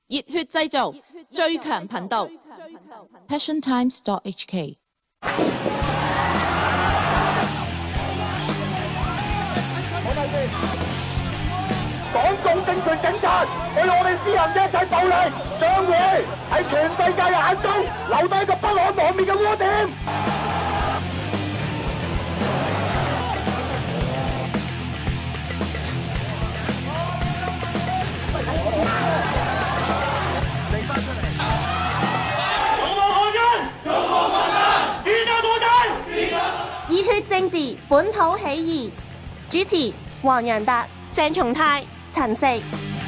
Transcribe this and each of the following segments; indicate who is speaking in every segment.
Speaker 1: 熱血製造，最強頻道 passiontimes.hk。
Speaker 2: 港共政權警察對我哋施行嘅一切暴力，將會喺全世界嘅眼中留低一個不可磨滅嘅污點。
Speaker 3: 熱血政治，本土起義。主持：黃洋達、鄭松泰、陳食。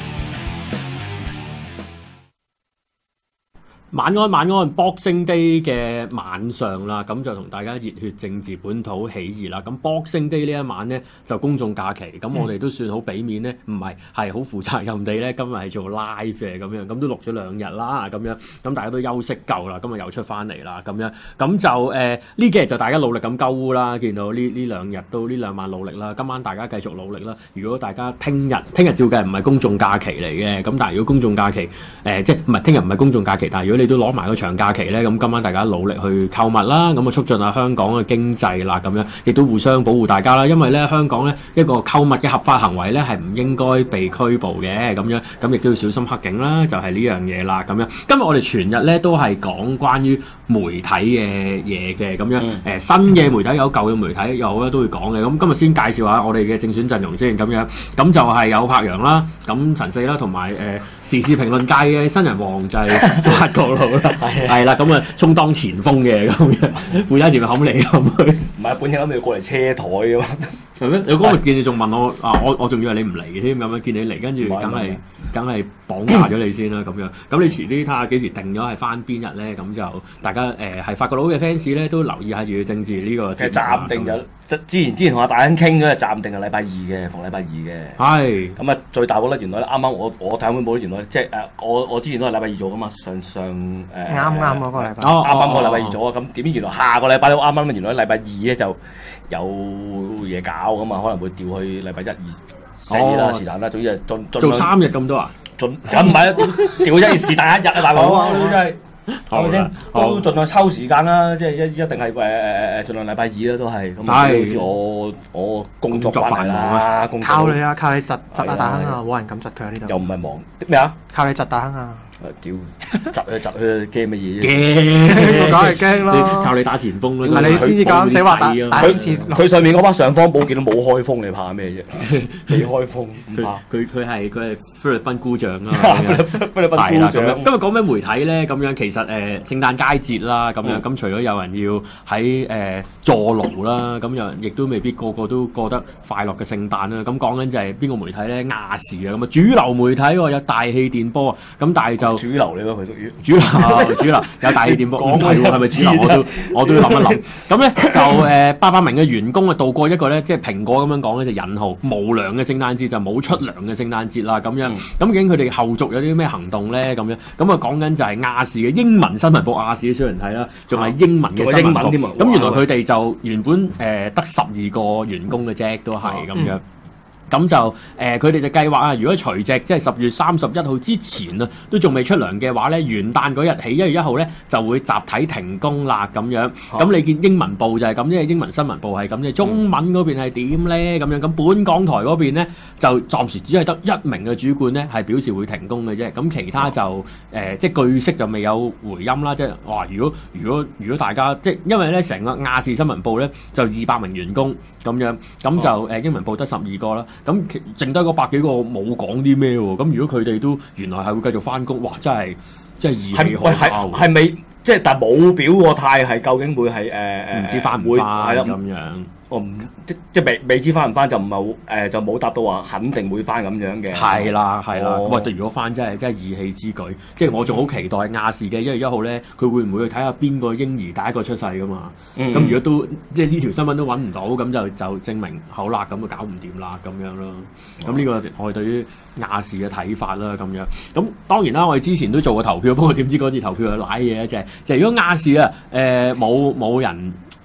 Speaker 4: 晚安 Boxing Day 嘅晚上啦，咁就同大家熱血政治本土起義啦。咁 Boxing Day 呢一晚咧就公眾假期，咁我哋都算好俾面咧，唔係係好負責任地咧，今日係做 live 嘅咁樣，咁都錄咗2日啦，咁樣咁大家都休息夠啦，今日又出翻嚟啦，咁樣咁就呢幾日就大家努力咁鳩烏啦，見到呢2日都呢2晚努力啦，今晚大家繼續努力啦。如果大家聽日照計唔係公眾假期嚟嘅，咁但係如果公眾假期即係唔係聽日唔係公眾假期，但係如果你都攞埋個長假期咧，咁今晚大家努力去購物啦，咁啊促進下香港嘅經濟啦，咁樣亦都互相保護大家啦。因為咧香港咧一個購物嘅合法行為咧係唔應該被拘捕嘅，咁樣咁亦都要小心黑警啦，就係呢樣嘢啦，咁樣。今日我哋全日咧都係講關於媒體嘅嘢嘅，咁樣新嘅媒體有，舊嘅媒體有好咧都會講嘅。咁今日先介紹下我哋嘅正選陣容先，咁樣咁就係有柏陽啦，咁陳四啦，同埋時事評論界嘅新人王就係法國佬啦，係啦，咁啊充當前鋒嘅咁樣，負責前面冚嚟冚去。
Speaker 5: 唔係，本應諗住過嚟車台嘅嘛。
Speaker 4: 係咩？你嗰日見你仲問我啊，我仲以為你唔嚟嘅添，咁樣見你嚟，跟住梗係綁架咗你先啦，咁樣。咁你遲啲睇下幾時定咗係翻邊日咧？咁就大家係法國佬嘅 fans 咧都留意下熱血政治呢個。
Speaker 5: 其實暫定咗，之前同阿大亨傾咗，暫定係禮拜2嘅，逢禮拜2嘅。係。咁啊，最大鑊咧，原來啱啱我睇會冇原來即係我之前都係禮拜2做噶嘛，上
Speaker 6: 啱嗰個禮拜。
Speaker 5: 啱啱個禮拜2做啊，咁點知原來下個禮拜都啱啱，原來禮拜2咧就有嘢搞咁啊，可能會調去禮拜1、2、4啦，是但啦，總之係
Speaker 4: 做3日咁多啊？
Speaker 5: 咁唔係啊，調1日是但1日啊，大佬，真係係咪先？都盡量抽時間啦，即係一定係盡量禮拜2啦，都係咁。好似我工作關係啦，
Speaker 6: 靠你啊！靠你窒大亨啊！冇人敢窒佢啊！呢度
Speaker 5: 又唔係忙咩啊？
Speaker 6: 靠你窒大亨啊！
Speaker 5: 屌，窒佢驚乜嘢啫？
Speaker 6: 驚，我梗係驚咯。
Speaker 4: 靠你打前鋒咯，
Speaker 6: 唔係你先至咁死話打
Speaker 5: 佢上面嗰把上方寶劍都冇開封，你怕咩啫？未開封唔怕。
Speaker 4: 佢係菲律賓姑丈啊！
Speaker 5: 菲律賓姑丈。
Speaker 4: 今日講咩媒體咧？咁樣其實聖誕佳節啦，咁樣咁除咗有人要喺坐牢啦，咁有人亦都未必個個都過得快樂嘅聖誕啦。咁講緊就係邊個媒體咧？亞視啊，咁啊主流媒體喎，有大氣電波啊，咁但係就
Speaker 5: 主流嚟咯，佢屬於
Speaker 4: 主流有大氣電波，唔係喎，係咪主流？我都要諗一諗。咁咧就800名嘅員工啊，度過一個咧，即係蘋果咁樣講咧，就引號無糧嘅聖誕節，就冇出糧嘅聖誕節啦。咁樣咁究竟佢哋後續有啲咩行動咧？咁樣咁啊講緊就係亞視嘅英文新聞部，亞視少人睇啦，仲係英文嘅新聞部。咁原來佢哋就原本得12個員工嘅啫，都係咁樣。咁就佢哋就計劃啊，如果除夕即係10月31號之前啊，都仲未出糧嘅話咧，元旦嗰日起1月1號咧就會集體停工啦咁樣。咁你見英文部就係咁，因為英文新聞部係咁嘅，中文嗰邊係點咧咁樣？咁本港台嗰邊咧就暫時只係得1名嘅主管咧係表示會停工嘅啫。咁其他就即係據悉就未有回音啦。即係話如果大家即係因為咧成個亞視新聞部咧就200名員工咁樣，咁就英文部得12個啦。咁剩低嗰100幾個冇講啲咩喎？咁如果佢哋都原來係會繼續翻工，哇！真係義氣可嘉喎。
Speaker 5: 係咪即係但係冇表個態係究竟會係唔
Speaker 4: 知翻唔翻咁樣？
Speaker 5: 我唔即係未知翻唔翻就唔係就冇答到話肯定會翻咁樣嘅。
Speaker 4: 係啦。喂，如果翻真係義氣之舉，即係我仲好期待亞視嘅1月1號咧，佢會唔會去睇下邊個嬰兒第一個出世噶嘛？咁如果都即係呢條新聞都揾唔到，咁就證明好啦，咁就搞唔掂啦咁樣咯。咁呢個我哋對於亞視嘅睇法啦，咁樣。咁當然啦，我哋之前都做過投票，不過點知嗰次投票係賴嘢，就係如果亞視啊冇人。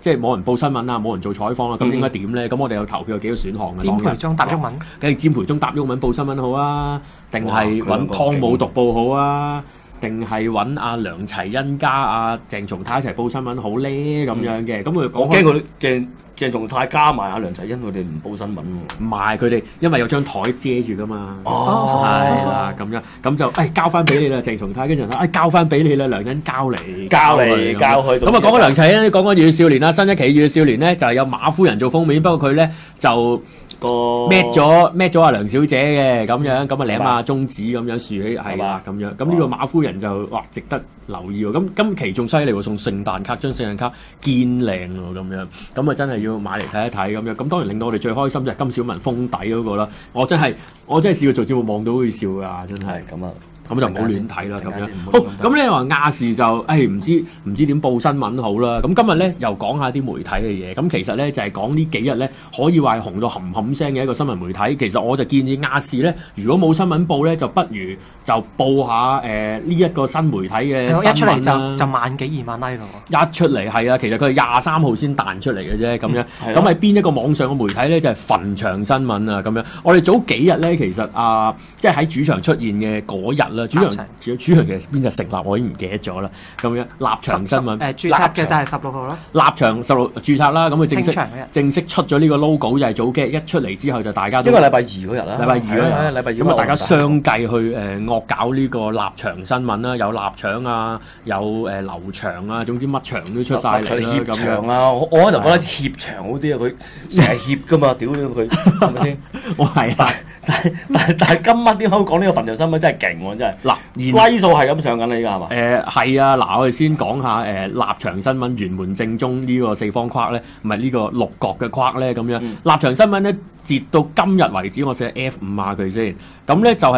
Speaker 4: 即係冇人報新聞啊，冇人做採訪啦，咁應該點咧？咁我哋有投票有幾個選項嘅。
Speaker 6: 詹培忠答毓民，
Speaker 4: 梗係詹培忠答毓民報新聞好啊，定係揾湯姆讀報好啊？定係揾阿梁齊恩加阿鄭松泰一齊報新聞好咧咁樣嘅，咁佢講
Speaker 5: 我驚佢鄭松泰加埋阿梁齊恩，佢哋唔報新聞喎。
Speaker 4: 唔係佢哋，因為有張台遮住噶嘛。
Speaker 5: 哦，
Speaker 4: 係啦，咁樣咁就交翻俾你啦，鄭松泰跟住交翻俾你啦，梁恩交嚟
Speaker 5: 交去。咁啊
Speaker 4: 講緊梁齊恩，講緊熱血少年啦，新一期熱血少年咧就係有馬夫人做封面，不過佢咧就搣咗阿梁小姐嘅咁樣，咁啊舐下中指咁樣豎起係啦咁樣，咁呢個馬夫人就哇值得留意喎。咁今期仲犀利喎，送聖誕卡，張聖誕卡堅靚喎咁樣，咁啊真係要買嚟睇一睇咁樣。咁當然令到我哋最開心就係金小文封底嗰個啦，我真係試過做節目望到好笑㗎，真係
Speaker 5: 咁啊。
Speaker 4: 咁就唔好亂睇啦，咁樣。好，咁你話亞視就唔知點報新聞好啦。咁今日咧又講下啲媒體嘅嘢。咁其實咧就係講呢幾日咧可以話係紅到冚冚聲嘅一個新聞媒體。其實我就建議亞視咧，如果冇新聞報咧，就不如就報下呢一個新媒體嘅新聞啦。
Speaker 6: 一出嚟就萬幾2萬 like 咯。
Speaker 4: 一出嚟係啊，其實佢係23號先彈出嚟嘅啫，咁樣。咁係邊一個網上嘅媒體咧？就係墳場新聞啊，咁樣。我哋早幾日咧，其實即係喺主場出現嘅嗰日。主場其實邊日成立我已經唔記得咗啦，咁樣立場新聞
Speaker 6: 註冊嘅就係16號啦。
Speaker 4: 立場16註冊啦，咁佢正式出咗呢個 logo 就係早幾日一出嚟之後就大家都
Speaker 5: 應該禮拜2嗰日啦，禮拜2
Speaker 4: 咁啊大家相繼去惡搞呢個立場新聞啦，有立場啊，有劉翔啊，總之乜場都出晒嚟啦，
Speaker 5: 咁樣啊，我開頭覺得協場好啲啊，佢成日協噶嘛，屌佢係咪先？
Speaker 4: 我係啊。
Speaker 5: 但係今晚點解會講呢個墳場新聞真係勁喎，真係嗱，威數係咁上緊啦，依家係嘛？
Speaker 4: 係啊，嗱，我哋先講下立場新聞玄門正宗呢個四方框咧，唔係呢個六角嘅框咧咁樣。立場新聞咧，截到今日為止，我寫 F5啊佢先，咁咧就係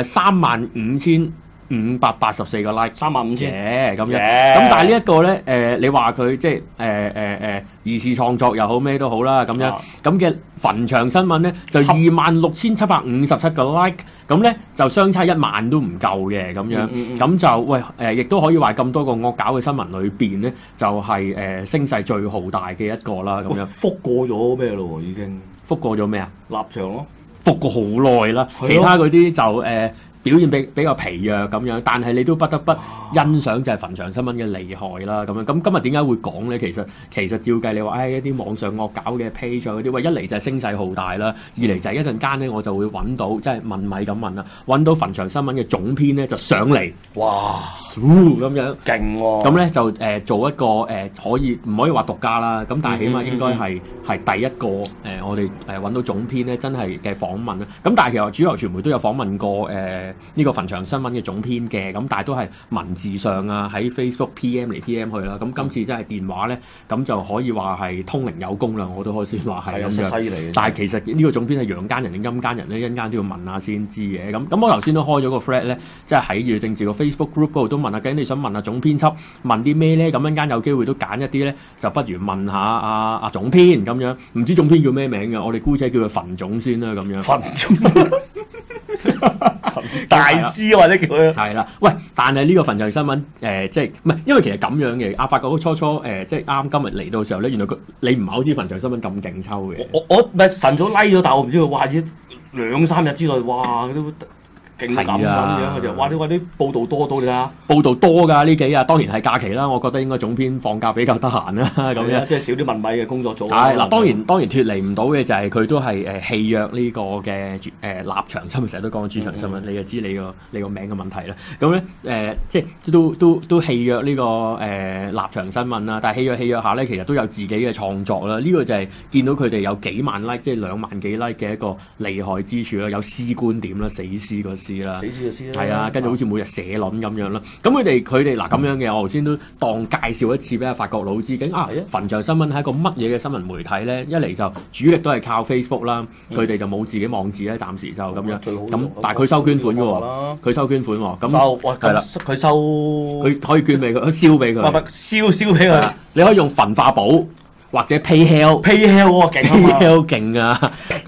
Speaker 4: 35,584個 like， 35,000咁樣。咁但係呢一個咧，你話佢即係二次創作又好咩都好啦，咁樣咁嘅墳場新聞咧就26,757個 like， 咁咧就相差1萬都唔夠嘅咁樣。咁就亦都可以話咁多個惡搞嘅新聞裏邊咧，就係聲勢最浩大嘅一個啦，咁樣。
Speaker 5: 覆過咗咩咯？已經
Speaker 4: 覆過咗咩啊？
Speaker 5: 立場咯，
Speaker 4: 覆過好耐啦。其他嗰啲就表現比較疲弱咁樣，但係你都不得不欣賞就係墳場新聞嘅厲害啦咁樣。咁今日點解會講咧？其實照計你話，一啲網上惡搞嘅 page 嗰啲，一嚟就係聲勢浩大啦，二嚟就係一陣間咧我就會揾到，即係問米咁問啦，揾到墳場新聞嘅總編咧就上嚟，
Speaker 5: 哇，
Speaker 4: 咁樣
Speaker 5: 勁喎！
Speaker 4: 咁咧就做一個可以唔可以話獨家啦？咁但係起碼應該係第一個我哋揾到總編咧真係嘅訪問啦。咁但係其實主流傳媒都有訪問過呢個墳場新聞嘅總編嘅，咁但係都係文字上啊，喺 Facebook PM 嚟 PM 去啦。咁今次真係電話咧，咁就可以話係通靈有功啦。我都可以先話係咁樣。
Speaker 5: 犀利！
Speaker 4: 但係其實呢個總編係陽間人定陰間人咧，一陣間都要問下先知嘅。咁我頭先都開咗個 thread 咧，即係喺熱政治個 Facebook group 嗰度都問下，究竟你想問下總編輯問啲咩咧？咁一陣間有機會都揀一啲咧，就不如問下阿總編咁樣。唔知總編叫咩名嘅，我哋姑且叫佢墳總先啦，咁樣。
Speaker 5: 墳總。大師或者叫佢
Speaker 4: 係啦，喂！但係呢個墳場新聞即係唔係？因為其實咁樣嘅，阿發覺初即係啱今日嚟到嘅時候咧，原來你唔係好知墳場新聞咁勁抽嘅。
Speaker 5: 我咪晨早拉咗，但我唔知佢哇2、3日之內，哇都勁咁樣，佢就話啲報道多到你啊！
Speaker 4: 報道多㗎呢幾日，當然係假期啦。我覺得應該總編放假比較得閒啦，咁樣
Speaker 5: 即係少啲問米嘅工作做。
Speaker 4: 係嗱，當然脫離唔到嘅就係佢都係棄約呢個嘅立場新聞，成日都講主場新聞，你就知你個名嘅問題啦。咁咧即係都棄約呢個立場新聞啦。但係棄約下咧，其實都有自己嘅創作啦。呢個就係見到佢哋有幾萬 like， 即係2萬幾 like 嘅一個厲害之處啦。有詩觀點啦，死屍個詩啦，係啊，跟住好似每日社論咁樣啦。咁佢哋嗱咁樣嘅，我頭先都當介紹一次俾阿法國佬知。究竟墳場新聞係一個乜嘢嘅新聞媒體咧？一嚟就主力都係靠 Facebook 啦，佢哋就冇自己網址咧，暫時就咁樣。咁但係佢收捐款嘅喎，佢收捐款喎。咁係啦，佢收佢可以捐俾佢，燒俾佢，
Speaker 5: 燒俾佢。
Speaker 4: 你可以用焚化寶或者 PayHell 喎，勁啊！咁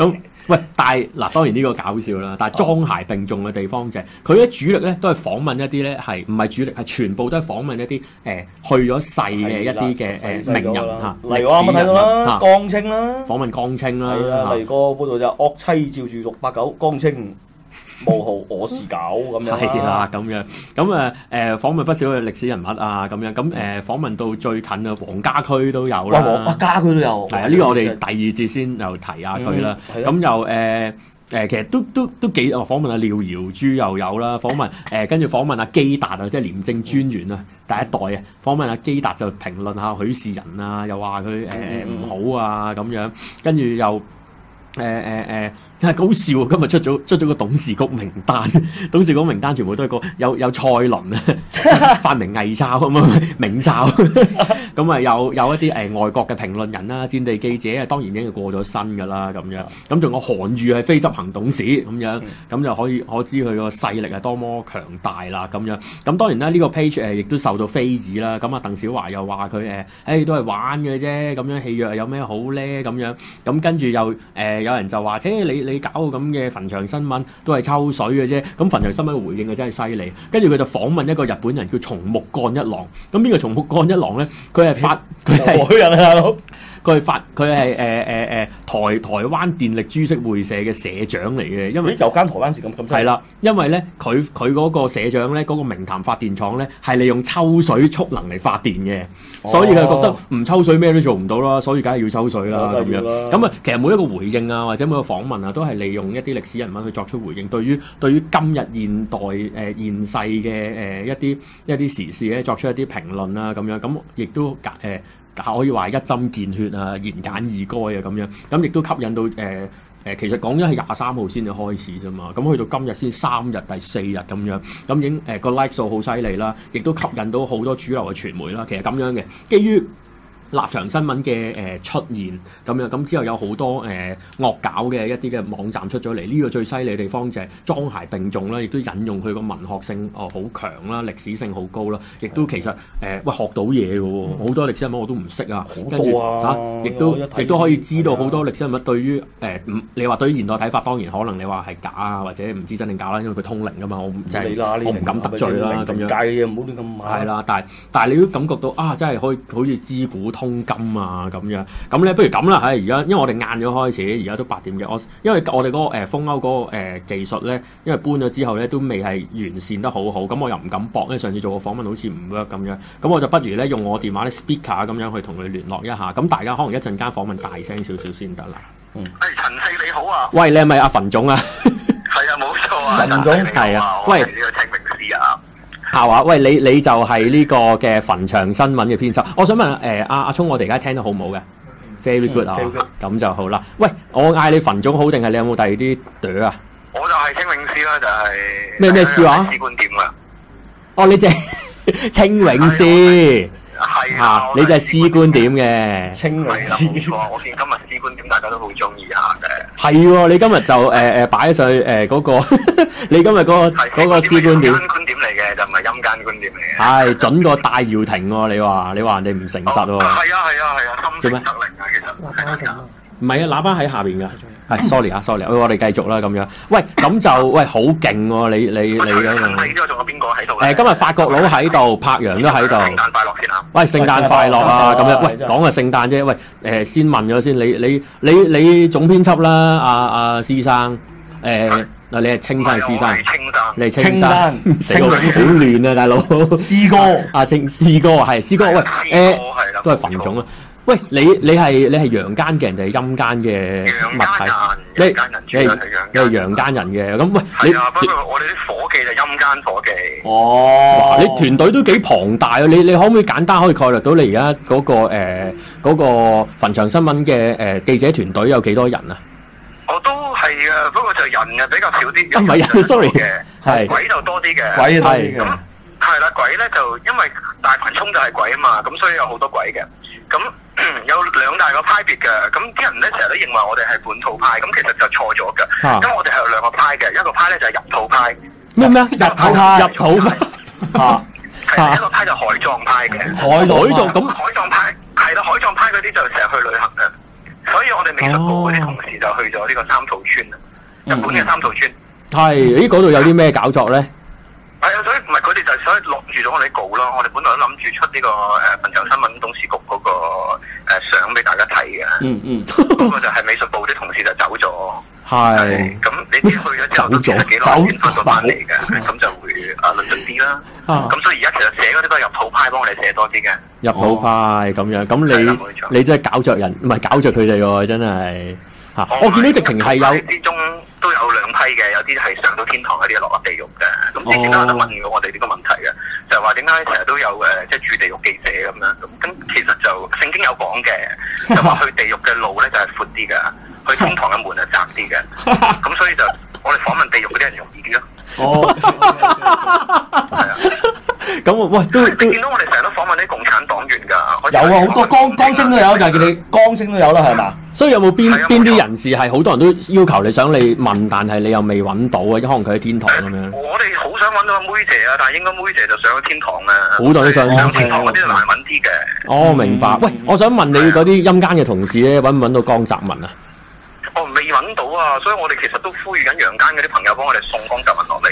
Speaker 4: 喂，但係嗱，當然呢個搞笑啦。但係裝鞋並重嘅地方就係佢咧主力咧都係訪問一啲咧係唔係主力係全部都係訪問一啲去咗世嘅一啲嘅名人嚇，
Speaker 5: 例如我啱啱睇到啦，江青啦，訪
Speaker 4: 問江青啦，
Speaker 5: 係啊，嚟個報道就惡妻照住689，江青冒號我是狗咁樣
Speaker 4: 係啦，咁樣咁訪問不少嘅歷史人物啊，咁樣咁訪問到最近啊，黃家駒都有啦，
Speaker 5: 黃家駒都有，
Speaker 4: 係啊，呢個我哋第二節先又提下佢啦，咁又其實都幾訪問阿廖瑤珠又有啦，訪問跟住訪問阿基達啊，即係廉政專員啊，第一代啊，訪問阿基達就評論下許仕仁啊，又話佢唔好啊咁樣，跟住又好笑啊！今日出咗個董事局名單，董事局名單全部都係個有蔡倫啊，發明偽鈔咁啊，明鈔咁啊，有一啲外國嘅評論人啦、戰地記者啊，當然已經過咗身㗎啦，咁樣咁仲有韓愈係非執行董事咁樣，咁就可知佢個勢力係多麼強大啦，咁樣咁當然啦，呢個 page 亦都受到非議啦，咁啊鄧小華又話佢都係玩嘅啫，咁樣戲約有咩好咧？咁樣咁跟住又有人就話，你搞個咁嘅墳場新聞都係抽水嘅啫，咁墳場新聞嘅回應啊真係犀利，跟住佢就訪問一個日本人叫松木幹一郎，咁邊個松木幹一郎咧？佢係海人啊大佬，佢係台灣電力株式會社嘅社長嚟嘅，因為
Speaker 5: 有間台灣事咁
Speaker 4: 係啦，因為咧佢嗰個社長咧嗰個明潭發電廠咧係利用抽水蓄能嚟發電嘅，所以佢覺得唔抽水咩都做唔到啦，所以梗係要抽水啦咁樣。咁啊，其實每一個回應啊或者每個訪問啊都係利用一啲歷史人物去作出回應，對於今日現代現世嘅一啲時事咧作出一啲評論啊咁樣，咁亦都可以話一針見血啊，言簡意賅啊咁樣，咁亦都吸引到其實講咗係23號先至開始啫嘛，咁去到今日先3日第4日咁樣，咁已經個 like 數好犀利啦，亦都吸引到好多主流嘅傳媒啦。其實咁樣嘅，基於立場新聞嘅出現咁樣，咁之後有好多惡搞嘅一啲嘅網站出咗嚟，呢個最犀利嘅地方就係裝鞋並重啦，亦都引用佢個文學性好強啦，歷史性好高啦，亦都其實學到嘢嘅喎，好多歷史人物我都唔識啊，跟住亦都可以知道好多歷史人物對於你話對於現代睇法，當然可能你話係假啊，或者唔知真定假啦，因為佢通靈㗎嘛，我唔敢得罪啦咁樣。
Speaker 5: 界嘅嘢唔好亂咁買。
Speaker 4: 係啦，但係你都感覺到啊，真係可以好似知古通今啊咁樣，咁咧不如咁啦，而家因為我哋晏咗開始，而家都8點嘅，因為我哋嗰個風歐嗰個技術咧，因為搬咗之後咧都未係完善得好好，咁我又唔敢駁，因為上次做個訪問好似唔 work 咁樣，咁我就不如咧用我電話咧 speaker 咁樣去同佢聯絡一下，咁大家可能一陣間訪問大聲少少先得啦。
Speaker 2: 陳四你好啊！
Speaker 4: 喂，你係咪阿馮總啊？
Speaker 2: 係啊，冇錯啊，
Speaker 4: 馮總係啊，喂，
Speaker 2: 呢個清明師啊。
Speaker 4: 係啊，喂，你就係呢個嘅墳場新聞嘅編輯。我想問阿聰，我哋而家聽得好唔好嘅 ？Very good 啊，咁就好啦。喂，我嗌你墳總好定係你有冇第二啲朵啊？
Speaker 2: 我就係清明師啦，就係
Speaker 4: 咩師話？
Speaker 2: 師觀點啊！
Speaker 4: 哦，你就係清永師。係啊，你就係師觀點嘅
Speaker 5: 清明師。
Speaker 2: 冇錯，我見今日師觀點大家都好中意下嘅。
Speaker 4: 係喎，你今日就擺上去嗰個，你今日嗰個師觀點。
Speaker 2: 觀點嚟嘅，就唔係陰間觀點嚟嘅。
Speaker 4: 係準過戴耀廷喎，你話人哋唔誠實喎。
Speaker 2: 係啊，心誠則靈啊，其實。
Speaker 4: 唔係啊，喇叭喺下邊㗎。係，sorry 啊，sorry，我哋繼續啦咁樣。喂，咁就好勁喎！你嗰個。
Speaker 2: 你之後仲有邊個喺度？
Speaker 4: 今日法國佬喺度，柏楊都喺度。
Speaker 2: 聖誕快樂先啊！
Speaker 4: 喂，聖誕快樂啊！咁樣，喂，講係聖誕啫。喂，先問咗先，你總編輯啦，阿施生，嗱，你係青山施生，你係青山，死我好亂啊，大佬。師哥，阿師哥係師哥，喂，都係墳總啊。喂，你係陽間嘅人定係陰間嘅物體？你係陽間人嘅，咁喂，你
Speaker 2: 不過我哋啲伙計就陰間伙計。
Speaker 4: 哦，你團隊都幾龐大啊！你可唔可以簡單可以概略到你而家嗰個墳場新聞嘅記者團隊有幾多人啊？
Speaker 2: 我都係啊，不過就人嘅比較少啲。
Speaker 4: 唔係人 sorry
Speaker 2: 嘅，
Speaker 4: 係
Speaker 2: 鬼就多啲嘅。
Speaker 5: 鬼多啲嘅。
Speaker 2: 係啦，鬼咧就因為大群涌就係鬼啊嘛，咁所以有好多鬼嘅。咁有2大個派別嘅，咁啲人咧成日都認為我哋係本土派，咁其實就錯咗嘅。咁我哋係有2個派嘅，一個派咧就係入土派。咩？入土派係一個派就海葬派嘅。海葬咁海葬派係啦，海葬派嗰啲就成日去旅行嘅。 所以我哋美術部嗰啲同事就去咗呢個三土村啊，日本嘅三土村。
Speaker 4: 係，咦嗰度有啲咩搞作咧？
Speaker 2: 係啊，所以唔係佢哋就所以落住咗我哋稿咯。我哋本來都諗住出呢個墳場新聞董事局嗰個相俾大家睇嘅。不過就係美術部啲同事就走咗。係。咁你知去咗之後都其實幾耐先翻到翻嚟嘅，咁就會論盡啲啦。咁所以而家其實寫嗰啲都係入土派幫我哋寫多啲嘅。入土派咁樣，咁你真係搞着人，唔係搞着佢哋喎，真係。我見到直情係有之中都有兩批嘅，有啲係上到天堂，有啲落地獄嘅。咁之前都有得問過我哋呢個問題嘅，就係話點解成日都有即係住地獄記者咁樣。咁其實就聖經有講嘅，就話去地獄嘅路咧就係闊啲嘅，去天堂嘅門係窄啲嘅。咁所以就我哋訪問地獄嗰啲人容易啲咯。係啊。咁喂都你見到我哋成日都訪問啲共產黨員㗎。有啊，好多江青都有，就係叫你江青都有啦，係嘛？所以有冇邊啲人士係好多人都要求你想你問，但係你又未揾到啊？可能佢喺天堂咁樣。我哋好想揾到阿妹姐啊，但係應該妹姐就上咗天堂啊。好多都上天堂嗰啲就難揾啲嘅。哦，明白。喂，我想問你嗰啲陰間嘅同事咧，揾唔揾到江澤民啊？我未揾到啊，所以我哋其實都呼籲緊陽間嗰啲朋友幫我哋送江澤民落嚟。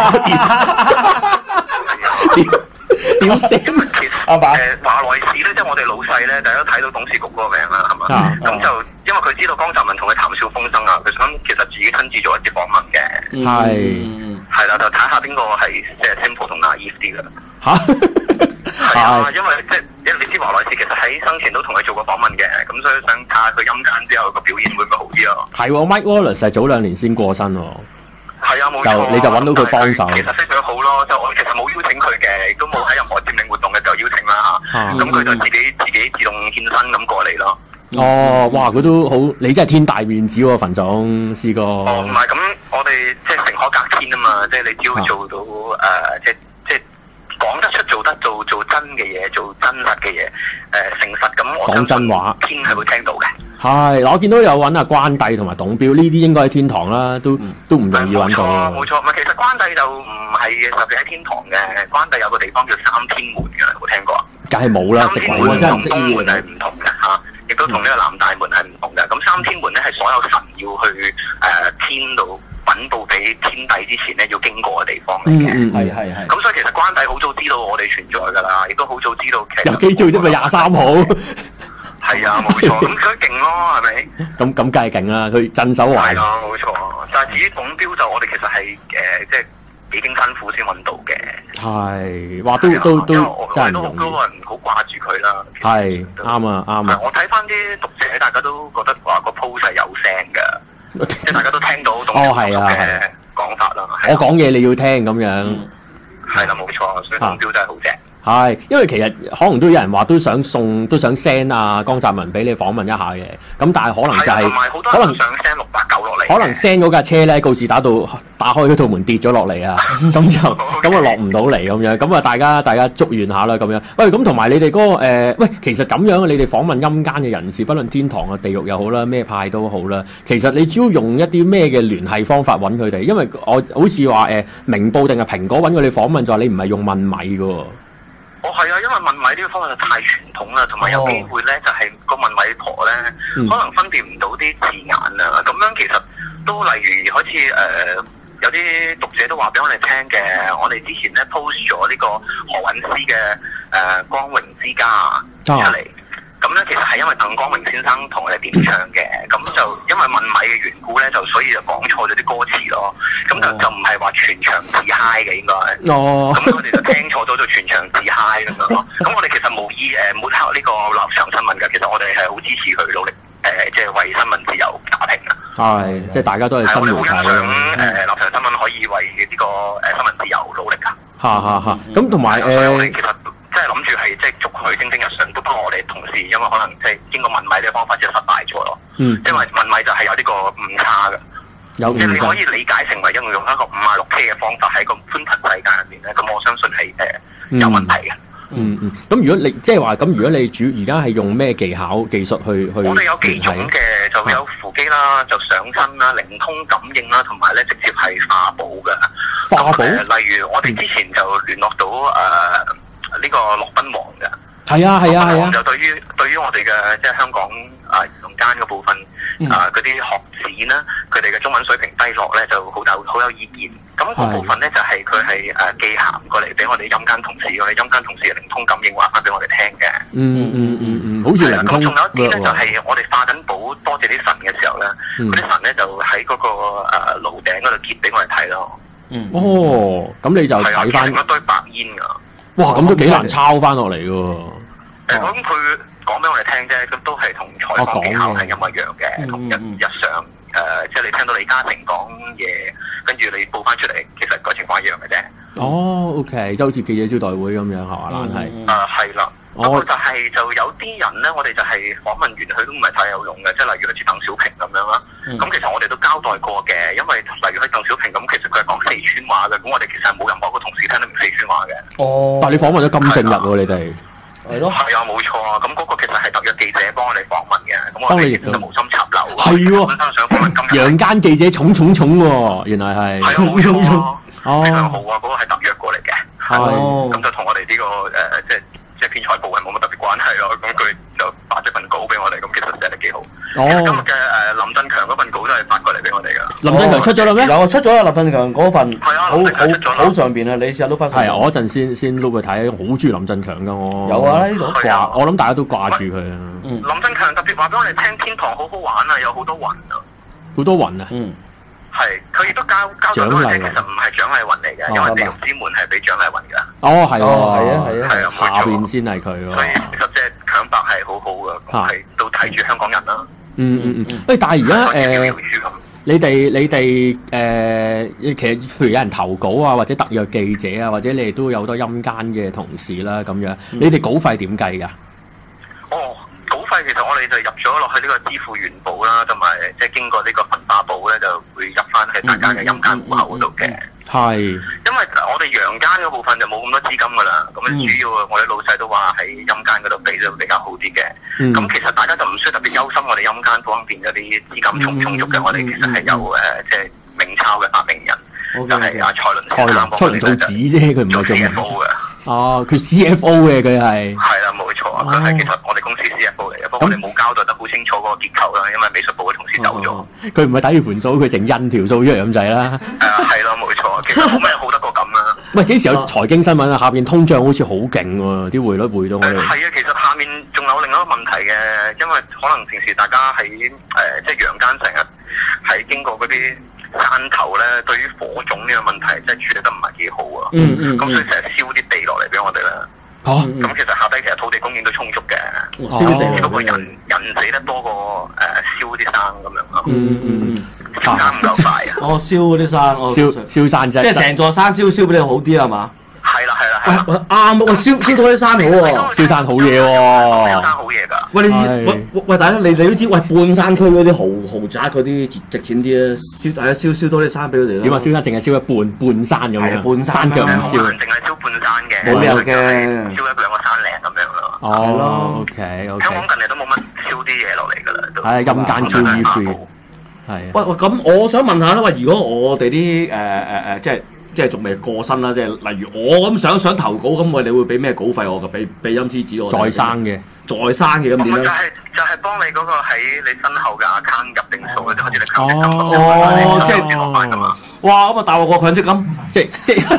Speaker 2: 點寫？因為其實華萊士咧，即係我哋老細咧，大家都睇到董事局嗰個名啦，係嘛？咁就因為佢知道江澤民同佢談笑風生啊，佢想其實自己親自做一啲訪問嘅。係啦，就睇下邊個係即係 simple 同 naive 啲㗎。係啊，因為即係你知華萊士其實喺生前都同佢做過訪問嘅，咁所以想睇下佢陰間之後個表現會唔會好啲咯。係喎，Mike Wallace 係早2年先過身喎。係啊，冇錯。你就揾到佢幫手。其實非常好咯，就我其實冇邀請佢嘅，亦都冇喺任何佔領活動嘅時候邀請啦。咁佢就自己自動獻身咁過嚟咯。哦，哇！佢都好，你真係天大面子喎，馮總試過。哦，唔係咁，我哋即係誠可隔天啊嘛，即係你只要做到即係講得出、做得做真嘅嘢，做真實嘅嘢，誠實咁，我講真話，天係會聽到嘅。係，嗱我見到有揾阿關帝同埋董彪呢啲應該喺天堂啦，都唔容易揾到。冇錯，唔係其實關帝就唔係特別喺天堂嘅，關帝有個地方叫三天門嘅，有冇聽過啊？梗係冇啦，食冇真係唔識呢個。東門係唔同嘅嚇，亦都同呢個南大門係唔同嘅。咁三天門咧係所有神要去天度稟報俾天帝之前咧要經過嘅地方嚟嘅。係。咁所以其實關帝好早知道我哋存在㗎啦，亦都好早知道其實。有機做啫嘛23號。係啊，冇錯，咁佢勁咯，係咪？咁梗係勁啦，佢鎮守華。係啊，冇錯。但係至於董彪就我哋其實係即係幾經辛苦先揾到嘅。係，話都真係唔容易。好多人好掛住佢啦。係，啱啊。我睇翻啲讀者，大家都覺得話個 post 係有聲㗎，即係大家都聽到董彪嘅講法啦。我講嘢你要聽咁樣。係啦，冇錯，所以董彪真係好正。係，因為其實可能都有人話都想 send 啊江澤民俾你訪問一下嘅，咁但係可能就係可能想 send 689落嚟，可能 send 嗰架車咧告示打開嗰道門跌咗落嚟啊，咁就咁啊落唔到嚟咁樣，咁啊大家祝願下啦咁樣。喂，咁同埋你哋嗰個喂，其實咁樣你哋訪問陰間嘅人士，不論天堂啊、地獄又好啦，咩派都好啦，其實你主要用一啲咩嘅聯繫方法揾佢哋？因為我好似話明報定係蘋果揾佢哋訪問，就話你唔係用問米㗎喎。係啊，因為問米呢個方法就太傳統啦，同埋有機會咧就係個問米婆咧，可能分辨唔到啲字眼啊。咁樣其實都例如好似有啲讀者都話俾我哋聽嘅，我哋之前咧 post 咗呢個何韻詩嘅光榮之家出嚟。咁咧其實係因為鄧光榮先生同我哋點唱嘅，咁就因為問米嘅緣故咧，就所以就講錯咗啲歌詞咯。咁就唔係話全場自嗨嘅應該。咁我哋就聽錯咗做全場自嗨咁樣咯。咁我哋其實無意抹黑呢個立場新聞嘅，其實我哋係好支持佢努力即係為新聞自由打拼啊。係，即係大家都係新媒體。我哋好欣賞立場新聞可以為呢個新聞自由努力㗎。咁同埋我哋其實即係諗住係即係祝佢蒸蒸日上，都不過我哋同事因為可能即係經過問米呢個方法即係失敗咗咯。因為問米就係有呢個誤差嘅。即係你可以理解成為用一個56K 嘅方法喺個寬頻世界入面咧，咁我相信係有問題嘅。咁如果你即係話咁，如果你而家係用咩技術去？我哋有幾種嘅，就有扶機啦，就上身啦、靈通感應啦，同埋咧直接係化寶嘅。化寶？例如我哋之前就聯絡到呢個駱賓王嘅。係啊。就對於我哋嘅即係香港陽間嘅部分嗰啲學子咧，佢哋嘅中文水平低落咧，就好有意見。咁嗰部分咧就係佢係寄函過嚟俾我哋陰間同事，我哋陰間同事嘅靈通感應話翻俾我哋聽嘅。
Speaker 4: 好似靈通。
Speaker 2: 咁仲有一啲咧，就係我哋化緊寶多謝啲神嘅時候咧，嗰啲神咧就喺嗰個爐頂嗰度結俾我哋睇咯。
Speaker 4: 咁你就睇翻
Speaker 2: 一堆白煙㗎。
Speaker 4: 哇！咁都幾難抄翻落嚟㗎喎。
Speaker 2: 咁佢講俾我哋聽啫，咁都係同採訪技巧係一模一樣嘅，同日常即係你聽到李嘉誠講嘢，跟住你報翻出嚟，其實個情況一樣嘅啫。
Speaker 4: OK，即係好似記者招待會咁樣係嘛？懶係。
Speaker 2: 係啦。不過就有啲人咧，我哋就係訪問完佢都唔係太有用嘅，即係例如好似鄧小平咁樣啦。咁其實我哋都交代過嘅，因為例如喺鄧小平咁，其實佢係講四川話嘅，咁我哋其實係冇任何一個同事聽得明四川話嘅。但係你訪問咗咁正日喎，你哋。
Speaker 5: 係咯，
Speaker 2: 係啊，冇錯啊。咁嗰個其實係特約記者幫我哋訪問嘅，咁我哋亦都無心插柳。
Speaker 4: 係喎，
Speaker 2: 本身想訪問今日。
Speaker 4: 陽間記者重喎，原來係。
Speaker 2: 係啊，冇錯啊。非常好啊，嗰個係特約過嚟嘅。咁就同我哋呢個即係編採部係冇乜特別關係咯。咁佢就發咗份稿俾我哋，咁其實寫得幾好。今日嘅林振強嗰份稿都係發過嚟俾我哋㗎。
Speaker 4: 林振強出咗啦咩？
Speaker 5: 有出咗啦，林振強嗰份。
Speaker 2: 係啊，
Speaker 5: 好上邊啊！你試下碌翻。
Speaker 4: 係啊，我嗰陣先碌去睇，好中意林振強㗎我。
Speaker 5: 有啊，呢度
Speaker 2: 掛，
Speaker 4: 我諗大家都掛住佢啊。
Speaker 2: 林振強特別話俾我哋聽，天堂好好玩啊，有好多雲啊。
Speaker 4: 好多雲啊！
Speaker 2: 係，佢亦都交代俾我哋聽，其實唔係蔣麗雲嚟嘅，因為地獄之門係俾蔣麗雲㗎。
Speaker 5: 係啊，
Speaker 4: 下邊先係佢喎。
Speaker 2: 所以其實即係強白係好好㗎，係都睇住香港人啦。
Speaker 4: 喂，但係而家你哋其實譬如有人投稿啊，或者特約記者啊，或者你哋都有好多陰間嘅同事啦咁樣，你哋稿費點計㗎？
Speaker 2: 稿費其實我哋就入咗落去呢個支付元寶啦，同埋即係經過呢個焚化寶咧，就會入翻去大家嘅陰間戶口嗰度嘅。
Speaker 4: 係。
Speaker 2: 因為我哋陽間嗰部分就冇咁多資金㗎啦，咁主要我哋老細都話喺陰間嗰度俾就比較好啲嘅。咁其實大家就唔需要特別憂心，我哋陰間方面嗰啲資金充足嘅，我哋其實係有即係明鈔嘅發明人，就係阿蔡倫先生幫我哋
Speaker 4: 做紙啫，佢唔係做
Speaker 2: CFO 嘅。
Speaker 4: 佢 CFO 嘅佢係。
Speaker 2: 係啦，冇錯啊，佢係其實我哋公司 CFO 嚟嘅，不過我哋冇交代得好清楚嗰個結構啦，因為美術部嘅同事走咗。
Speaker 4: 佢唔係睇住盤數，佢淨印條數出嚟咁滯啦。
Speaker 2: 係咯，冇錯，其實冇咩好得過咁啦。
Speaker 4: 喂，幾時有財經新聞啊？下邊通脹好似好勁喎，啲匯率匯到我哋。
Speaker 2: 係啊，其實下面仲有另一個問題嘅，因為可能平時大家喺即係陽間成日喺經過嗰啲山頭咧，對於火種呢個問題即係處理得唔係幾好啊。咁所以成日燒啲地落嚟俾我哋啦。咁其實下低其實土地供應都充足嘅，只不過人死得多過燒啲生咁樣咯。燒生唔夠快啊！
Speaker 5: 燒嗰啲生，
Speaker 4: 燒山啫，
Speaker 5: 即係成座山燒俾你好啲係嘛？
Speaker 2: 係啦。
Speaker 5: 啱喎，燒到啲山好喎，
Speaker 4: 燒山好嘢喎，
Speaker 2: 燒山好嘢㗎。
Speaker 5: 喂，大家你都知，喂半山區嗰啲豪宅嗰啲值錢啲啊，燒多啲山俾佢哋咯。
Speaker 4: 點啊？燒山淨係燒一半山咁樣，
Speaker 5: 半山
Speaker 4: 腳唔燒。
Speaker 2: 淨係燒半山嘅，
Speaker 5: 冇理由嘅，
Speaker 2: 燒一兩個山嶺咁樣咯。
Speaker 4: OK。
Speaker 2: 香港近年都冇乜燒啲嘢落嚟㗎啦，都。
Speaker 4: 係陰間 QE free。係。
Speaker 5: 喂，咁我想問下啦，喂，如果我哋啲即係仲未過身啦，即係例如我咁想投稿咁，你會俾咩稿費我㗎？俾陰司紙我。再生嘅咁點咧？
Speaker 2: 就係幫你嗰個喺你身後嘅 account 入定數嘅，就好似你強積金
Speaker 5: 即係
Speaker 2: 攞翻㗎嘛。
Speaker 5: 哇！咁啊大鑊過強積金，即係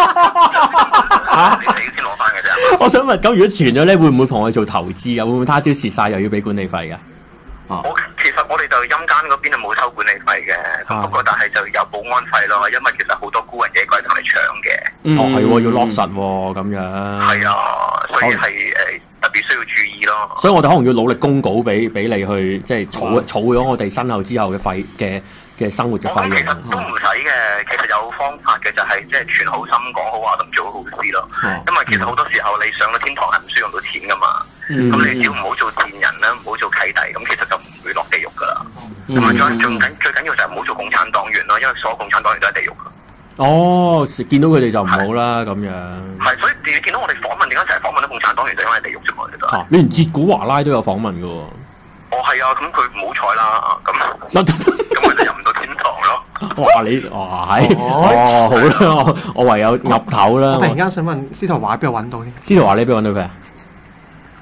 Speaker 2: 你死先攞翻嘅啫。
Speaker 4: 我想問，咁如果傳咗咧，會唔會同我哋做投資啊？會唔會他朝蝕晒又要俾管理費㗎？
Speaker 2: 其實我哋就陰間嗰邊就冇收管理費嘅，不過但係就有保安費咯，因為其實好多孤人野鬼同你搶嘅。
Speaker 4: 係喎，要落實喎，咁樣。
Speaker 2: 係啊，所以係特別需要注意咯。
Speaker 4: 所以我哋可能要努力供稿俾你去，即係儲咗我哋身後之後嘅嘅生活嘅費用。
Speaker 2: 其實都唔使嘅，其實有方法嘅，就係即係存好心講好話同做好事咯。因為其實好多時候你上咗天堂係唔需要用到錢噶嘛。咁你只要唔好做賤人啦，唔好做契弟，咁其實就唔會落地獄噶啦。同埋最緊要就係唔好做共產黨員咯，因為所有共產黨員都係地獄噶。
Speaker 4: 見到佢哋就唔好啦，咁樣。
Speaker 2: 係，所以你見到我哋訪問點解成日訪問到共產黨員，就因為地獄啫嘛，其實。
Speaker 4: 你連哲古華拉都有訪問噶喎。
Speaker 2: 係啊，咁佢唔好彩啦，咁佢就入唔到天堂咯。
Speaker 4: 好啦，我唯有岌頭啦。
Speaker 6: 我突然間想問司徒華喺邊度揾到嘅？
Speaker 4: 司徒華你邊度揾到佢啊？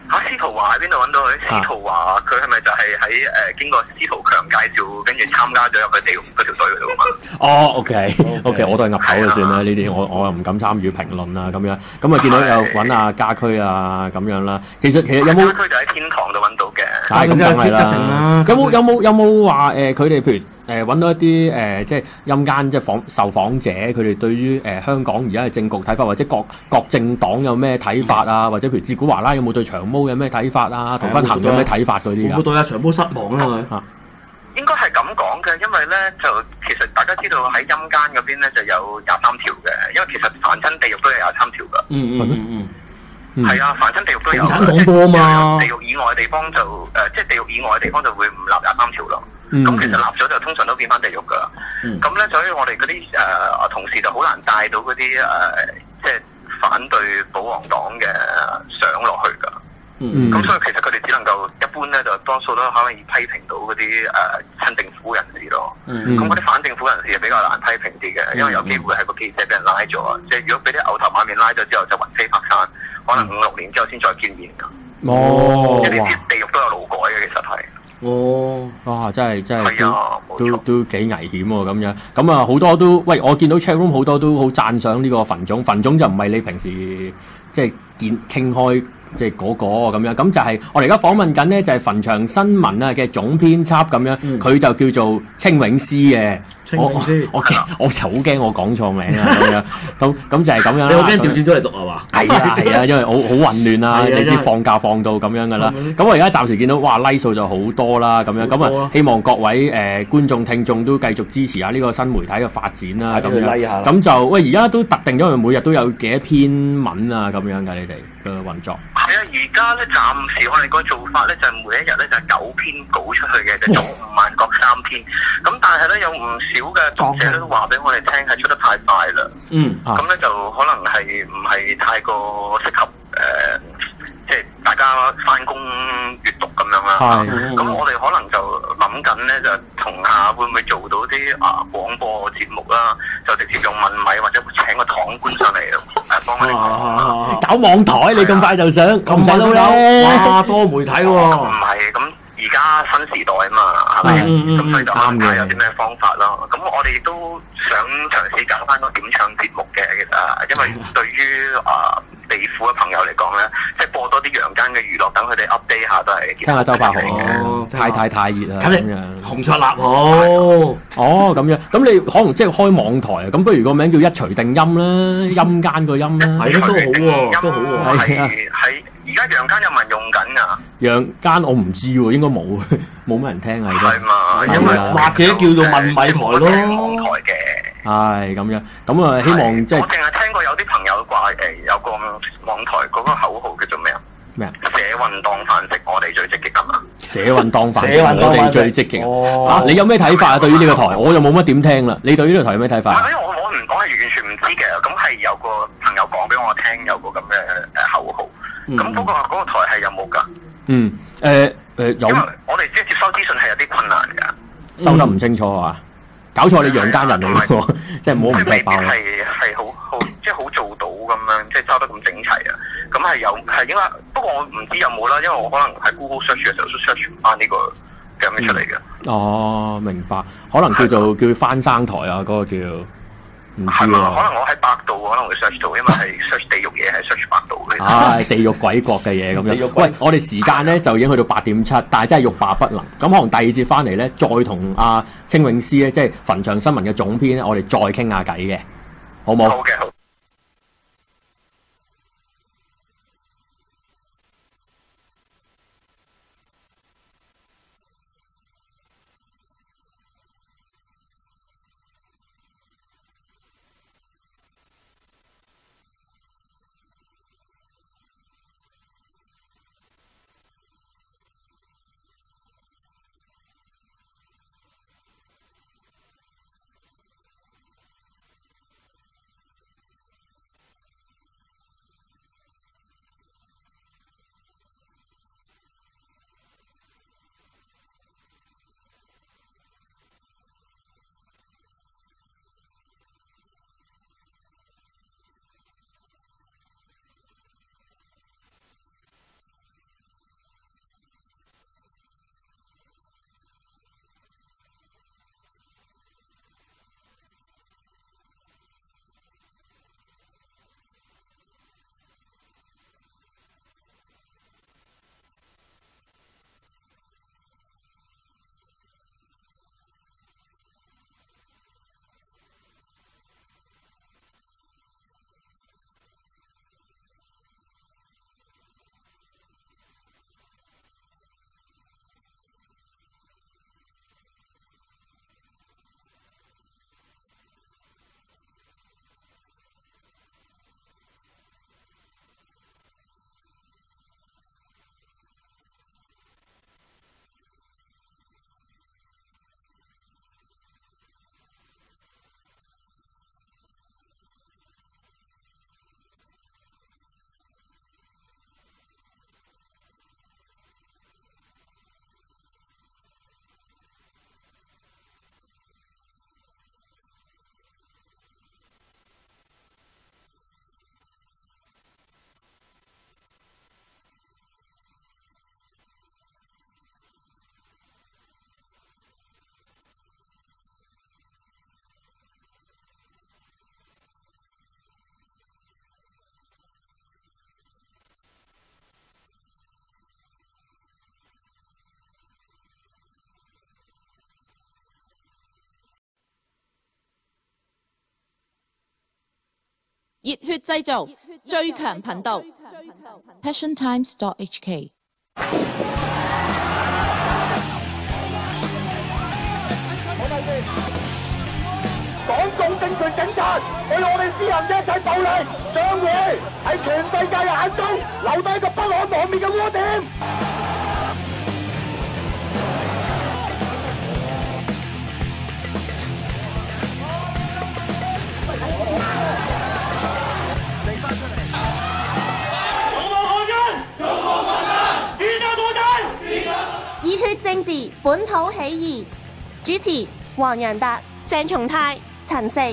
Speaker 2: 司徒華喺邊度揾到佢？司徒華佢係咪就係喺經過司徒強介紹，跟住參加咗入去地獄嗰條隊嗰度嘛？
Speaker 4: 哦，OK，我都係噏口就算啦。呢啲我又唔敢參與評論啊咁樣。咁啊見到有揾阿家駒啊咁樣啦。其實有冇？家
Speaker 2: 駒就喺天堂度揾到嘅。
Speaker 4: 係咁梗係啦。有冇話佢哋譬如揾到一啲即係陰間即係受訪者佢哋對於香港而家嘅政局睇法，或者各政黨有咩睇法啊？或者譬如哲古華拉有冇對長毛有咩睇法啊？陶君行有咩睇法嗰啲啊？
Speaker 5: 會唔會對阿長毛失望啊？
Speaker 2: 應該係咁講嘅，因為咧就其實大家知道喺陰間嗰邊咧就有23條嘅，因為其實凡親地獄都有23條噶。係啊，凡親地獄都有。共產黨多啊嘛。地獄以外嘅地方就即係地獄以外嘅地方就會唔立23條咯。咁其實立咗就通常都變翻地獄噶。咁咧，所以我哋嗰啲同事就好難帶到嗰啲即係反對保皇黨嘅相落去噶。咁所以其實佢哋只能夠一般咧，就多數都可以批評到嗰啲親政府人士咯。咁嗰啲反政府人士就比較難批評啲嘅，因為有機會係個記者俾人拉咗。即係如果俾啲牛頭馬面拉咗之後，就雲飛魄散，可能5、6年之後先再見面㗎。即係地獄都有勞改嘅，其實係。
Speaker 4: 哇！真係都幾危險喎咁樣。咁啊好多都喂，我見到 chat room 好多都好讚賞呢個墳種。墳種就唔係你平時即係傾開。即係嗰個咁樣，咁就係我哋而家訪問緊呢，就係墳場新聞啊嘅總編輯咁樣，佢就叫做清永詩嘅。我就好驚我講錯名啊咁樣，咁就係咁樣啦。
Speaker 5: 你好驚調轉咗嚟讀係嘛？
Speaker 4: 係啊，因為好混亂啊，你知放假放到咁樣噶啦。咁我而家暫時見到哇 like 數就好多啦咁樣，咁啊希望各位觀眾聽眾都繼續支持下呢個新媒體嘅發展啦咁樣。咁就喂而家都特定咗，每日都有幾多篇文啊咁樣㗎？你哋嘅運作？
Speaker 2: 係啊，而家咧暫時我哋個做法咧就係每一日咧就係9篇稿出去嘅，就早5晚各3篇。咁但係咧有唔少嘅讀者都話俾我哋聽係出得太快啦。咁咧就可能係唔係太過適合即係大家翻工閱讀咁樣啦。咁我哋可能就諗緊咧，就同下會唔會做到啲廣播節目啦，就直接用問米或者請個堂官上嚟幫我哋
Speaker 4: 搞網台，你咁快就想咁細佬咧？
Speaker 5: 哇，多媒體喎！
Speaker 2: 唔係咁。而家新時代啊嘛，係咪？咁所以就睇下有啲咩方法咯。咁我哋都想嘗試搞翻個點唱節目嘅，其實，因為對於地府嘅朋友嚟講咧，即係播多啲陽間嘅娛樂，等佢哋 update 下都係
Speaker 4: 聽下周柏豪，太熱啦咁樣。
Speaker 5: 洪卓立好
Speaker 4: 咁樣，咁你可能即係開網台啊？咁不如個名叫一錘定音啦，陰間個音啦，
Speaker 5: 係都好喎，都好喎，
Speaker 2: 係。而家陽間有冇人用緊㗎？
Speaker 4: 陽間我唔知喎，應該冇乜人聽係咯。
Speaker 2: 係嘛？因為
Speaker 5: 或者叫做問米台咯，
Speaker 2: 網台嘅。
Speaker 4: 係咁樣，咁啊希望即係。我
Speaker 2: 淨係聽過有啲朋友話有個網台嗰個口號叫做咩啊？
Speaker 4: 咩啊？
Speaker 2: 社運當飯食，我哋最積極㗎嘛。
Speaker 4: 社運當飯食，我哋最積極。你有咩睇法啊？對於呢個台，我就冇乜點聽啦。你對於呢個台有咩睇法？
Speaker 2: 因為我係完全唔知嘅，咁係有個朋友講俾我聽，有個咁嘅口號。咁嗰個台係有冇㗎？
Speaker 4: 有。因為
Speaker 2: 我哋即係接收資訊係有啲困難㗎。
Speaker 4: 收得唔清楚係嘛？搞錯你陽間人嚟喎，即係唔好唔踢爆。
Speaker 2: 係好即係好做到咁樣，即係收得咁整齊啊！咁係應該，不過我唔知有冇啦，因為我可能喺 Google search 嘅時候都 search 唔翻呢個咁樣出嚟嘅。
Speaker 4: 哦，明白。可能叫翻生台啊，嗰個叫。
Speaker 2: 係嘛？可能我喺百度可能會 search 到，因為係 search 地獄嘢，係 search 百度嘅。地
Speaker 4: 獄鬼國嘅嘢咁樣。喂，我哋時間咧就已經去到8:07，但係真係欲罷不能。咁可能第二節翻嚟咧，再同阿清永詩咧，即係墳場新聞嘅總編咧，我哋再傾下偈嘅，好冇？
Speaker 2: 好嘅，好。
Speaker 1: 熱血製造，最強頻道。
Speaker 7: passiontimes.hk。
Speaker 8: 港共政權警察對我哋施行嘅一切暴力，將會喺全世界嘅眼中留低一個不可磨滅嘅污點。
Speaker 3: 熱血政治，本土起義。主持：黃洋達、鄭松泰、陳食。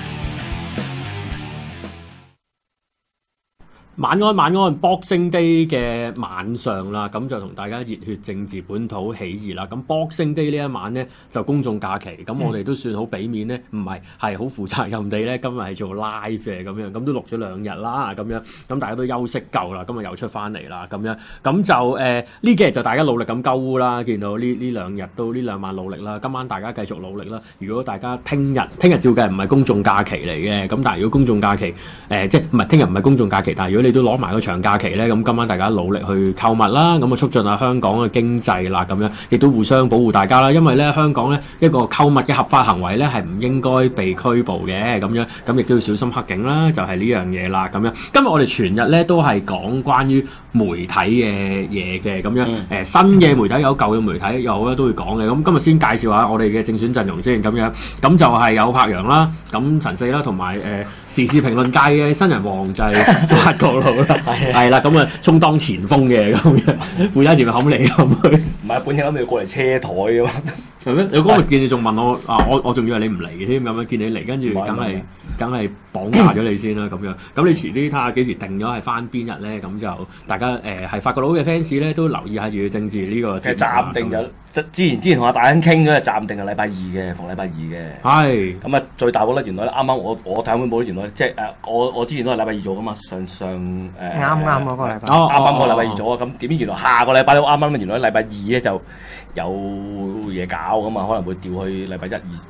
Speaker 4: 晚安晚安 Boxing Day 嘅晚上啦，咁就同大家熱血政治本土起義啦。咁 Boxing Day 呢一晚呢，就公眾假期，咁我哋都算好俾面呢，唔係係好負責任地呢。今日係做 live 嘅咁樣，咁都錄咗2日啦，咁樣咁大家都休息夠啦，今日又出翻嚟啦，咁樣咁就呢幾日就大家努力咁鳩烏啦，見到呢2日都呢2晚努力啦，今晚大家繼續努力啦。如果大家聽日照計唔係公眾假期嚟嘅，咁但係如果公眾假期即係唔係聽日唔係公眾假期，但係如果你都攞埋個長假期咧，咁今晚大家努力去購物啦，咁啊促進下香港嘅經濟啦，咁樣亦都互相保護大家啦。因為咧香港咧一個購物嘅合法行為咧係唔應該被拘捕嘅，咁樣咁亦都要小心黑警啦，就係呢樣嘢啦，咁樣。今日我哋全日咧都係講關於媒體嘅嘢嘅，咁樣新嘅媒體有，舊嘅媒體有咧都會講嘅。咁今日先介紹下我哋嘅正選陣容先，咁樣咁就係有柏楊啦，咁陳四啦，同埋時事評論界嘅新人王就係法國佬啦。係啦，咁啊充當前鋒嘅咁樣，背家前面冚嚟冚去。唔係，本身諗住過嚟車台㗎嘛。係咩？有嗰日見你仲問我啊，我仲以為你唔嚟嘅添，咁樣見你嚟，跟住梗係綁架咗你先啦，咁樣。咁你遲啲睇下幾時定咗係翻邊日咧？咁就大家係法國佬嘅 fans 咧，都留意下住政治呢個。其實暫定咗，之前同阿大恩傾嗰日暫定係禮拜2嘅，逢禮拜2嘅。係。咁啊，最大鑊咧，原來咧啱啱我睇緊本，原來即係我之前都係禮拜2做噶嘛，上
Speaker 6: 啱嗰個禮拜。
Speaker 4: 啱
Speaker 6: 個
Speaker 4: 禮拜2做啊！咁點知原來下個禮拜都啱啱，原來禮拜2咧就有嘢搞咁啊，可能會調去禮拜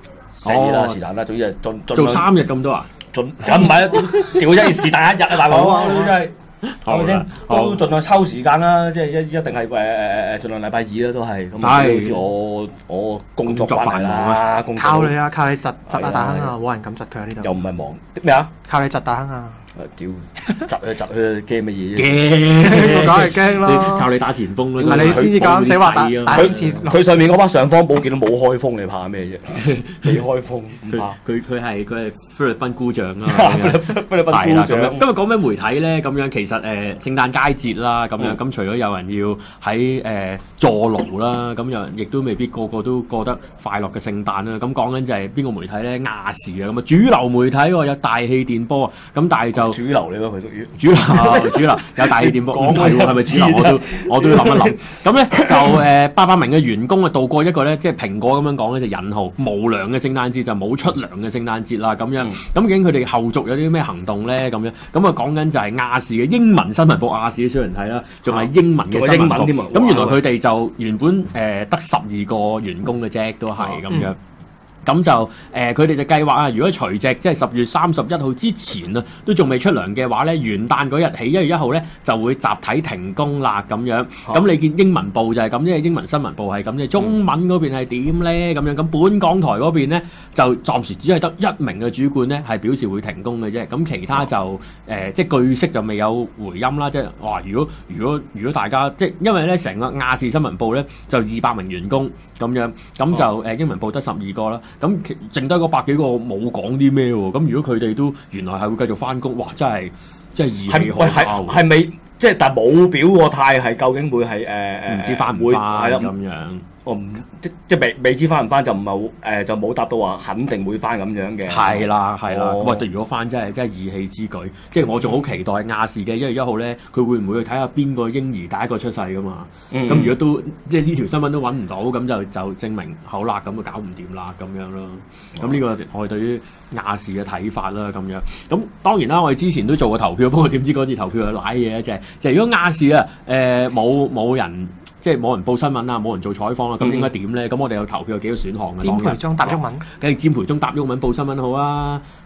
Speaker 4: 1、2、4啦，是但啦，總之係做3日咁多啊？咁唔係啊，調1日是但1日啊，大佬，真係係咪先？都盡量抽時間啦，即係一定係盡量禮拜2啦，都係咁。好似我工作關係啦，
Speaker 6: 靠你啊！靠你窒大亨啊！冇人敢窒佢啊！呢度
Speaker 4: 又唔係忙咩啊？
Speaker 6: 靠你窒大亨啊！
Speaker 4: 屌，窒佢驚乜嘢？
Speaker 6: 驚，梗係驚啦！
Speaker 4: 靠你打前鋒咯，
Speaker 6: 你先至咁死話打
Speaker 4: 佢上面嗰把上方寶劍都冇開封，你怕咩啫？未開封唔怕。佢係菲律賓姑丈啦，菲律賓姑丈。今日講咩媒體咧？咁樣其實聖誕佳節啦，咁樣咁除咗有人要喺坐牢啦，咁有人亦都未必個個都過得快樂嘅聖誕啦。咁講緊就係邊個媒體咧？亞視啊，咁啊主流媒體喎，有大氣電波啊，咁但係就主流嚟咯，佢屬於主流有大氣電波，唔係喎，係咪主流？我都要諗一諗。咁咧就800名嘅員工啊，度過一個咧，即係蘋果咁樣講咧，就引號無糧嘅聖誕節，就冇出糧嘅聖誕節啦，咁樣。咁究竟佢哋後續有啲咩行動咧？咁樣咁啊講緊就係亞視嘅英文新聞部，亞視都少人睇啦，仲係英文嘅新聞部。咁原來佢哋就原本得12個員工嘅啫，都係咁樣。咁就佢哋就計劃啊，如果除夕即係10月31號之前啊，都仲未出糧嘅話咧，元旦嗰日起1月1號咧就會集體停工啦咁樣。咁你見英文部就係咁，因為英文新聞部係咁嘅，中文嗰邊係點咧？咁樣咁本港台嗰邊咧就暫時只係得1名嘅主管咧係表示會停工嘅啫。咁其他就即係據悉就未有回音啦。即係哇，如果大家即係因為咧成個亞視新聞部咧就200名員工咁樣，咁就英文部得12個啦。咁剩低嗰100幾個冇講啲咩喎？咁如果佢哋都原來係會繼續翻工，哇！真係義氣可嘉喎。係咪即係但係冇表個態係究竟會係唔知翻唔翻咁樣？我唔即係未知翻唔翻就唔係就冇答到話肯定會翻咁樣嘅。係啦。喂，如果翻真係義氣之舉，即係我仲好期待亞視嘅1月1號咧，佢會唔會去睇下邊個嬰兒第一個出世噶嘛？咁如果都即係呢條新聞都揾唔到，咁就證明好啦，咁就搞唔掂啦咁樣咯。咁呢個我哋對於亞視嘅睇法啦，咁樣。咁當然啦，我哋之前都做過投票，不過點知嗰次投票係賴嘢，就係如果亞視啊冇人。即係冇人報新聞啊，冇人做採訪啦，咁應該點咧？咁我哋有投票有幾個選項嘅。詹培忠答中文，梗係詹培忠答中文報新聞好啊。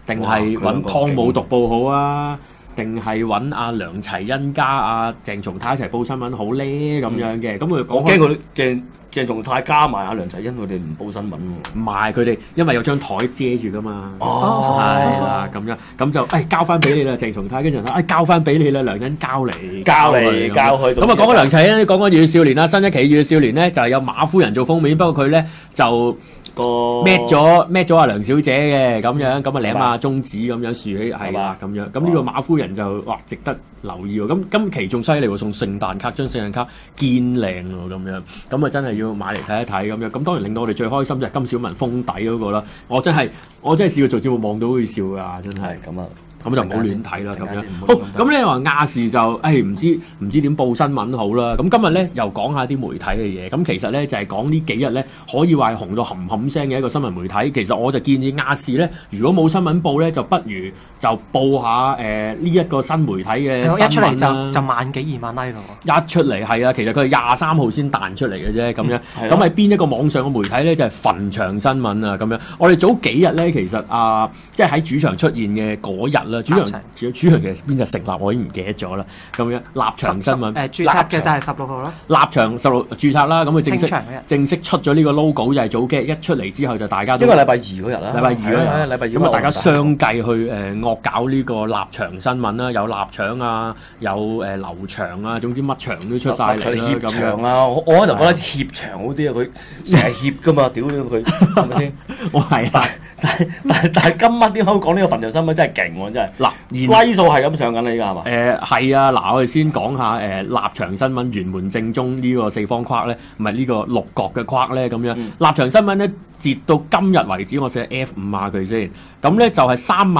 Speaker 4: 定係揾湯姆獨步好啊？定係揾阿梁齊恩加阿鄭松泰一齊報新聞好咧咁樣嘅？咁佢講
Speaker 5: 驚佢鄭松泰加埋阿梁齊恩，佢哋唔報新聞喎。
Speaker 4: 唔係佢哋，因為有張台遮住噶嘛。
Speaker 5: 哦，
Speaker 4: 係啦，咁樣咁就交翻俾你啦，鄭松泰跟住交翻俾你啦，梁恩交嚟去。
Speaker 5: 咁啊，
Speaker 4: 講緊梁齊恩，講緊《熱血少年》啦，新一期《熱血少年》咧就係有馬夫人做封面，不過佢咧就搣咗阿梁小姐嘅咁樣，咁啊舐下中指咁樣豎起係啦咁樣，咁呢個馬夫人就哇值得留意喎。咁今期仲犀利喎，送聖誕卡，張聖誕卡堅靚喎咁樣，咁啊真係要買嚟睇一睇咁樣。咁當然令到我哋最開心就係金小文封底嗰個啦。我真係試過做節目望到會笑㗎，真係咁啊。咁就唔好亂睇啦，咁樣。好，咁咧話亞視就唔知點報新聞好啦。咁今日咧又講下啲媒體嘅嘢。咁其實咧就係講呢幾日咧可以話係紅到冚冚聲嘅一個新聞媒體。其實我就建議亞視咧，如果冇新聞報咧，就不如就報下呢一個新媒體嘅新聞啦。
Speaker 6: 一出嚟就萬幾2萬 like 咯。
Speaker 4: 一出嚟係啊，其實佢係23號先彈出嚟嘅啫，咁樣。咁係邊一個網上嘅媒體咧？就係墳場新聞啊，咁樣。我哋早幾日咧，其實即係喺主場出現嘅嗰日啦。主場其實邊日成立我已經唔記得咗啦，咁樣立場新聞
Speaker 6: 註冊嘅就係16號啦。
Speaker 4: 立場16註冊啦，咁佢正式出咗呢個 logo 就係早幾日一出嚟之後就大家都
Speaker 5: 呢個禮拜二嗰日啦，
Speaker 4: 禮拜二
Speaker 5: 禮拜二
Speaker 4: 咁啊大家相繼去惡搞呢個立場新聞啦，有立場啊，有劉翔啊，總之乜場都出晒嚟啦咁樣
Speaker 5: 啊，我就覺得協場好啲啊，佢成日協噶嘛，屌佢係咪先？
Speaker 4: 我係啊。
Speaker 5: 但係今晚點解會講呢個墳場新聞真係勁喎，真係嗱，like 數係咁上緊啦，依家係嘛？
Speaker 4: 係啊，嗱，我哋先講下立場新聞轅門正宗呢個四方框咧，唔係呢個六角嘅框咧咁樣。立場新聞咧，截到今日為止，我寫 F5下佢先，咁咧就係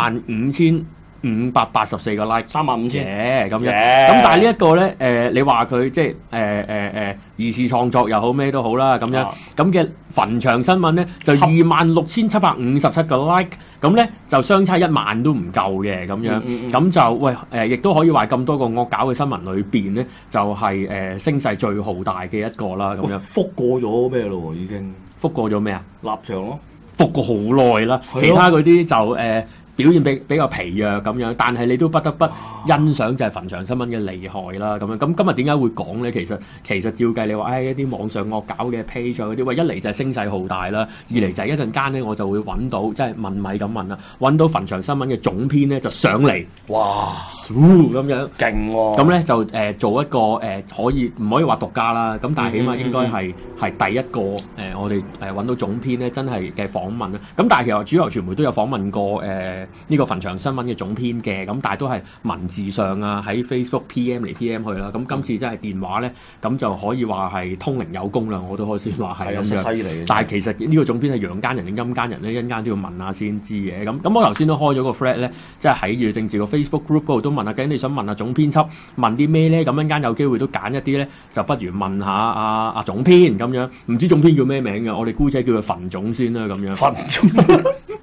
Speaker 4: 35,584個 like， 35,000咁樣。咁但係呢一個咧，你話佢即係二次創作又好咩都好啦，咁樣咁嘅墳場新聞咧就26,757個 like， 咁咧就相差1萬都唔夠嘅咁樣，咁就亦都可以話咁多個惡搞嘅新聞裏邊咧，就係聲勢最浩大嘅一個啦，咁樣。
Speaker 5: 覆過咗咩咯？已經
Speaker 4: 覆過咗咩啊？
Speaker 5: 立場咯，
Speaker 4: 覆過好耐啦，其他嗰啲就表現比較疲弱咁樣，但係你都不得不欣賞就係墳場新聞嘅厲害啦咁樣。咁今日點解會講咧？其實照計你話，一啲網上惡搞嘅 page 嗰啲，喂，一嚟就係聲勢浩大啦，二嚟就係一陣間咧我就會揾到，即係問米咁問啦，揾到墳場新聞嘅總編咧就上嚟，哇，咁樣
Speaker 5: 勁喎！
Speaker 4: 咁咧就做一個可以唔可以話獨家啦？咁但係起碼應該係第一個我哋揾到總編咧真係嘅訪問啦。咁但係其實主流傳媒都有訪問過呢個墳場新聞嘅總編嘅，咁但係都係文字上啊，喺 Facebook PM 嚟 PM 去啦。咁今次真係電話咧，咁就可以話係通靈有功啦。我都可以先話係咁樣。犀利！但係其實呢個總編係陽間人定陰間人咧，一陣間都要問下先知嘅。咁我頭先都開咗個 thread 咧，即係喺熱血政治個 Facebook group 嗰度都問下，究竟你想問下總編輯問啲咩咧？咁陣間有機會都揀一啲咧，就不如問下阿總編咁樣。唔知總編叫咩名嘅，我哋姑且叫佢墳總先啦，咁樣。墳總。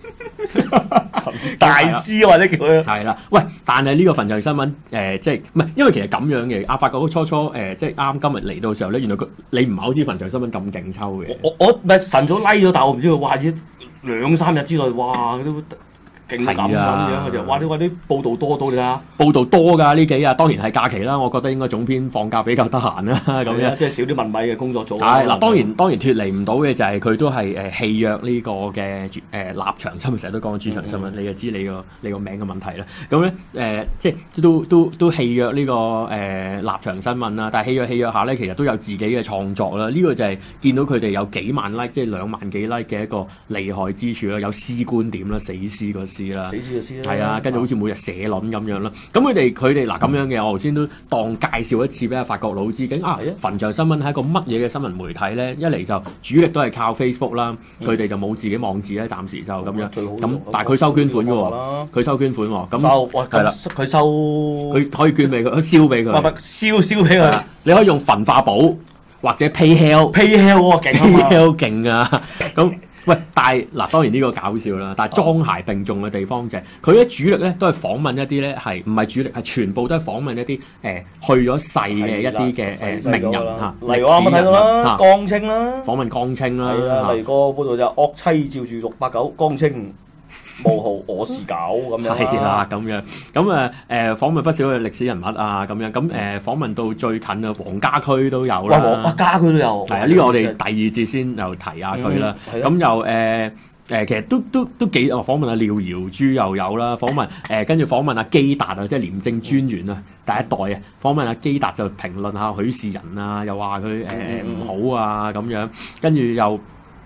Speaker 4: 大師或者叫佢係啦，喂！但係呢個墳場新聞即係唔係？因為其實咁樣嘅，阿發覺初即係啱今日嚟到嘅時候咧，原來你唔係好知墳場新聞咁勁抽嘅。
Speaker 5: 我咪晨早拉咗，但係我唔知佢哇！2、3日之內，哇都〜勁咁樣嘅就，哇！你話啲報道多到你啊？報道多㗎呢幾日，當然係假期啦。我覺得應該總編放假比較得閒啦，咁樣即係少啲問米嘅工作做。
Speaker 4: 係嗱，當然脫離唔到嘅就係佢都係棄約呢個嘅立場新聞，成日都講主場新聞，你就知你個名嘅問題啦。咁咧即係都棄約呢個立場新聞啦。但係棄約下咧，其實都有自己嘅創作啦。呢個就係見到佢哋有幾萬 like，即係2萬幾 like 嘅一個厲害之處啦。有詩觀點啦，死屍個詩啦，係啊，跟住好似每日社論咁樣啦。咁佢哋嗱咁樣嘅，我頭先都當介紹一次俾阿法國佬知，究竟墳場新聞係一個乜嘢嘅新聞媒體咧？一嚟就主力都係靠 Facebook 啦，佢哋就冇自己網址咧，暫時就咁樣。咁但係佢收捐款嘅喎，佢收捐款喎。咁係啦，佢收佢可以捐俾佢，燒俾佢，燒俾佢。你可以用焚化寶或者 PayHell 喎，勁啊！咁。喂，但係嗱，當然呢個搞笑啦。但係裝鞋並重嘅地方就係佢咧主力咧都係訪問一啲咧係唔係主力係全部都係訪問一啲去咗世嘅一啲嘅名人嚇，
Speaker 5: 例如我啱啱睇到啦，江青啦，
Speaker 4: 訪問江青啦，
Speaker 5: 係啦，例如個報道就惡妻照住689，江青冒號我是狗咁樣。
Speaker 4: 係啦，咁樣咁訪問不少嘅歷史人物啊，咁樣咁訪問到最近嘅黃家駒都有啦。
Speaker 5: 哇，家駒都有。
Speaker 4: 係啊，呢個我哋第二節先又提下佢啦。咁又其實都幾訪問阿廖瑤珠又有啦，訪問跟住訪問阿基達啊，即係廉政專員啊，第一代啊，訪問阿基達就評論下許仕仁啊，又話佢唔好啊咁樣，跟住又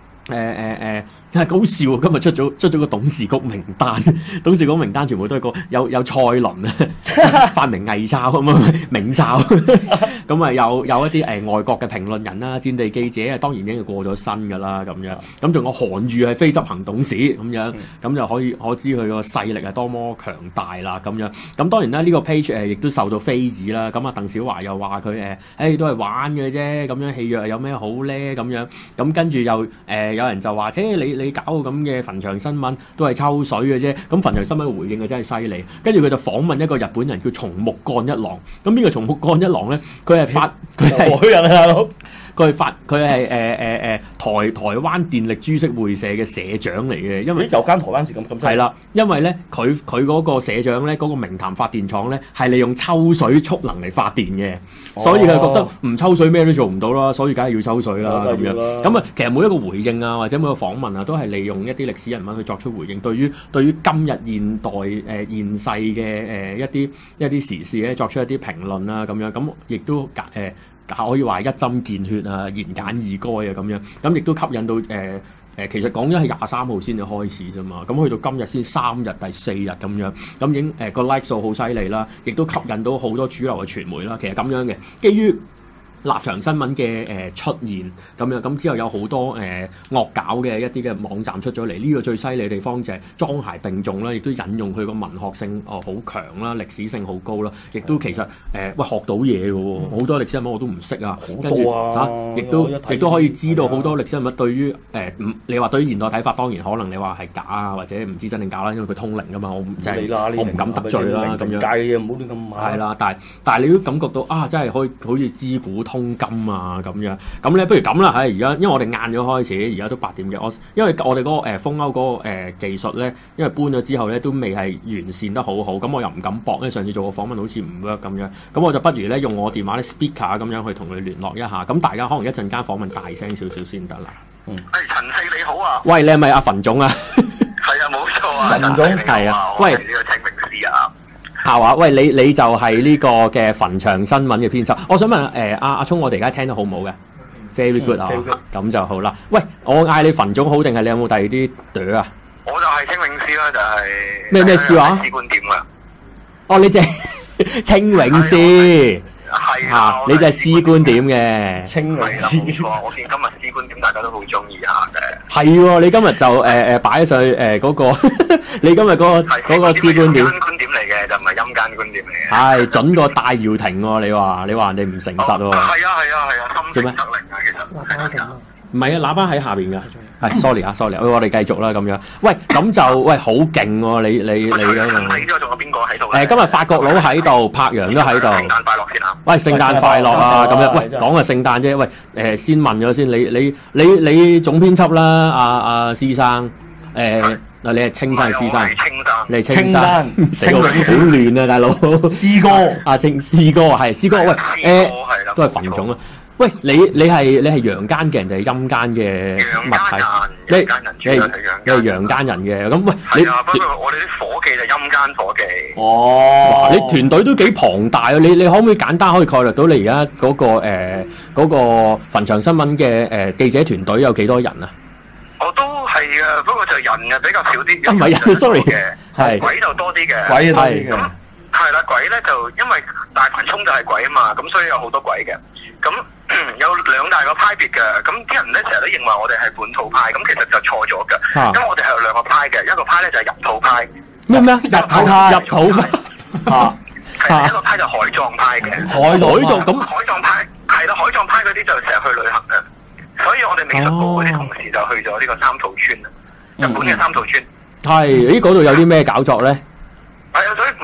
Speaker 4: 好笑啊！今日出咗個董事局名單，董事局名單全部都係有蔡倫啊，發明偽鈔咁啊，明鈔咁啊，有一啲外國嘅評論人啦、戰地記者啊，當然已經過咗身㗎啦咁樣。咁仲有韓愈係非執行董事咁樣，咁就可知佢個勢力係多麼強大啦咁樣。咁當然啦，呢個 page 亦都受到非議啦。咁啊，鄧小華又話佢都係玩嘅啫，咁樣戲約有咩好咧咁樣。咁跟住又有人就話，你搞個咁嘅墳場新聞都係抽水嘅啫。咁墳場新聞嘅回應啊真係犀利。跟住佢就訪問一個日本人叫松木幹一郎。咁邊個松木幹一郎咧？佢係海人啊大佬。佢係台灣電力株式會社嘅社長嚟嘅，因為
Speaker 5: 有間台灣事咁
Speaker 4: 係啦，因為咧佢嗰個社長咧嗰個明潭發電廠咧係利用抽水蓄能嚟發電嘅，所以佢覺得唔抽水咩都做唔到啦，所以梗係要抽水啦咁樣。咁啊，其實每一個回應啊或者每個訪問啊都係利用一啲歷史人物去作出回應，對於今日現代現世嘅一啲時事咧作出一啲評論啦咁樣，咁亦都可以話一針見血啊，言簡意賅啊咁樣，咁亦都吸引到其實講咗係23號先至開始啫嘛，咁去到今日先3日第4日咁樣，咁已經個 like 數好犀利啦，亦都吸引到好多主流嘅傳媒啦。其實咁樣嘅，基於立場新聞嘅出現咁樣，咁之後有好多惡搞嘅一啲嘅網站出咗嚟。呢個最犀利嘅地方就係裝鞋並重啦，亦都引用佢個文學性好強啦，歷史性好高啦，亦都其實學到嘢嘅喎，好多歷史人物我都唔識啊，跟住亦都可以知道好多歷史人物對於你話對於現代睇法，當然可能你話係假啊，或者唔知真定假啦，因為佢通靈㗎嘛，我唔敢得罪啦咁樣。
Speaker 5: 界嘅嘢唔好亂咁買。
Speaker 4: 係啦，但係你都感覺到啊，真係可以好似知古通今啊咁樣，咁咧不如咁啦，而家因為我哋晏咗開始，而家都8點嘅，因為我哋嗰個封歐嗰個技術咧，因為搬咗之後咧都未係完善得好好，咁我又唔敢駁，因為上次做個訪問好似唔 work 咁樣，咁我就不如咧用我電話咧 speaker 咁樣去同佢聯絡一下，咁大家可能一陣間訪問大聲少少先得啦。
Speaker 2: 陳四你好啊！
Speaker 4: 喂，你係咪阿馮總啊？
Speaker 2: 係啊，冇錯啊，
Speaker 4: 馮總係啊，喂，
Speaker 2: 呢個清明師啊。
Speaker 4: 係嘛？喂，你就係呢個嘅墳場新聞嘅編輯。我想問阿聰，我哋而家聽得好唔好嘅 ？Very good 啊，咁就好啦。喂，我嗌你墳總好定係你有冇第二啲朵啊？
Speaker 2: 我就係清明師啦，就係
Speaker 4: 咩師話？
Speaker 2: 師觀點啊！
Speaker 4: 哦，你就係清永師。係啊，你就係師觀點嘅清明師。
Speaker 2: 冇錯，我見今日師觀點大家都好中意下嘅。
Speaker 4: 係喎，你今日就擺上去嗰個，你今日嗰個師觀點。
Speaker 2: 觀點嚟嘅，就唔係陰間觀點嚟嘅。
Speaker 4: 係準過戴耀廷喎，你話人哋唔誠實喎。係
Speaker 2: 啊，心誠則靈啊，其實。
Speaker 4: 唔係啊，喇叭喺下邊㗎。係，sorry 啊，sorry，我哋繼續啦咁樣。喂，咁就好勁喎！你嗰度。
Speaker 2: 係之後仲有邊個喺度？
Speaker 4: 今日法國佬喺度，柏楊都喺度。
Speaker 2: 聖誕快樂先啊！
Speaker 4: 喂，聖誕快樂啊！咁樣，喂，講下聖誕啫。喂，先問咗先，你總編輯啦，阿施生，你係青山施生，你係青山，死我好亂啊，大佬。師哥，阿師哥係師哥，喂，都係墳種啊。喂，你係陽間嘅人定係陰間嘅物體？你係陽間人嘅，咁喂，
Speaker 2: 不過我哋啲伙計就陰間伙計。
Speaker 4: 哦，你團隊都幾龐大啊！你可唔可以簡單可以概略到你而家嗰個墳場新聞嘅記者團隊有幾多人啊？
Speaker 2: 我都係啊，不過就人嘅比較少啲。
Speaker 4: 唔係人 sorry
Speaker 2: 係鬼就多啲嘅。
Speaker 4: 鬼多啲嘅。
Speaker 2: 咁係啦，鬼咧就因為大群涌就係鬼啊嘛，咁所以有好多鬼嘅。咁有2大個派別嘅，咁啲人咧成日都認為我哋係本土派，咁其實就錯咗嘅。咁我哋係有2個派嘅，一個派咧就係入土派。咩？入土派係一個派就海葬派嘅。海葬咁海葬派係啦，海葬派嗰啲就成日去旅行嘅，所以我哋美術部嗰啲同事就去咗呢個三土村啊，日本嘅三土村。係，嗰度有啲咩搞作咧？係啊，所以唔係佢哋就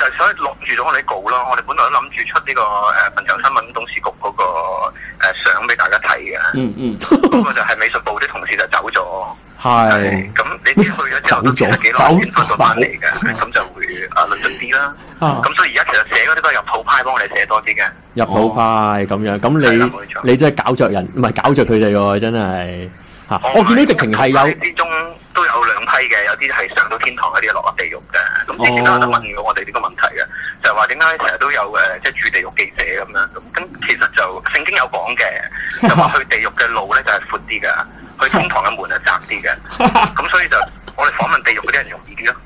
Speaker 2: 所以落住咗我哋稿咯。我哋本來都諗住出呢個笨象新聞董事局嗰個相俾大家睇嘅。不過就係美術部啲同事就走咗。
Speaker 4: 係。
Speaker 2: 咁你知去咗之後都幾耐先翻到翻嚟嘅，咁就會論盡啲啦。咁所以而家其實寫嗰啲都係入土派幫我哋寫多啲嘅。
Speaker 4: 入土派咁樣，咁你真係搞着人，唔係搞着佢哋喎，真係嚇。我見到直情係有
Speaker 2: 之中都有兩批嘅，有啲係上到天堂，有啲係落地獄嘅。咁之前都有得問過我哋呢個問題嘅，就係話點解成日都有即係住地獄記者咁樣。咁其實就聖經有講嘅，就話去地獄嘅路咧就係闊啲嘅，去天堂嘅門係窄啲嘅。咁所以就我哋訪問地獄嗰啲人容易啲咯。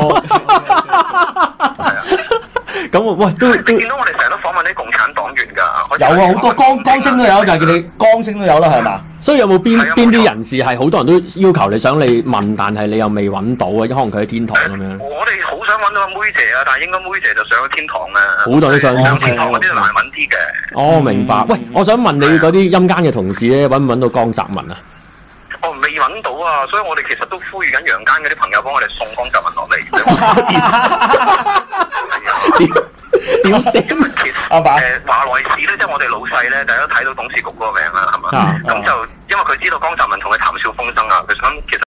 Speaker 2: 係啊。
Speaker 4: 咁喂都
Speaker 2: 你見到我哋成日都訪問啲共產黨員㗎。
Speaker 5: 有啊，好多江青都有，就係叫你江青都有啦，係嘛？
Speaker 4: 所以有冇邊啲人士係好多人都要求你想你問，但係你又未揾到啊？可能佢喺天堂咁樣。
Speaker 2: 我哋好想揾到阿妹姐啊，但係應該妹姐就上咗天堂啊。
Speaker 4: 好多都上
Speaker 2: 天堂嗰啲就難揾啲嘅。
Speaker 4: 哦，明白。喂，我想問你嗰啲陰間嘅同事咧，揾唔揾到江澤民啊？
Speaker 2: 我未揾到啊，所以我哋其實都呼籲緊陽間嗰啲朋友幫我哋送江澤民落嚟。
Speaker 4: 點寫？
Speaker 2: 因為其實華萊士咧，即係我哋老細咧，大家都睇到董事局嗰個名啦，係嘛？咁就因為佢知道江澤民同佢談笑風生啊，佢想其實